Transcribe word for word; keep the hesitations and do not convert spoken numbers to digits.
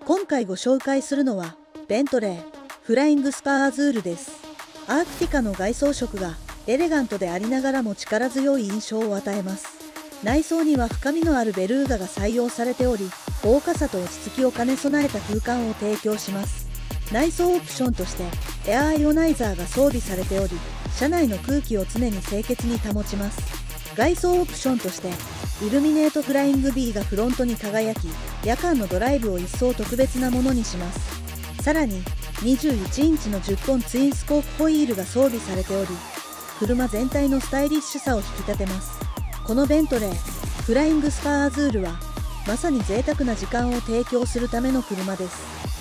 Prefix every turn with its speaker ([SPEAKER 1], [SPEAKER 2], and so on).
[SPEAKER 1] 今回ご紹介するのはベントレーフライングスパーアズールです。アークティカの外装色がエレガントでありながらも力強い印象を与えます。内装には深みのあるベルーガが採用されており、豪華さと落ち着きを兼ね備えた空間を提供します。内装オプションとしてエアーイオナイザーが装備されており、車内の空気を常に清潔に保ちます。外装オプションとしてイルミネートフライング ビー がフロントに輝き、夜間のドライブを一層特別なものにします。さらににじゅういちインチのじゅっトンツインスコープホイールが装備されており、車全体のスタイリッシュさを引き立てます。このベントレーフライングスパーアズールはまさに贅沢な時間を提供するための車です。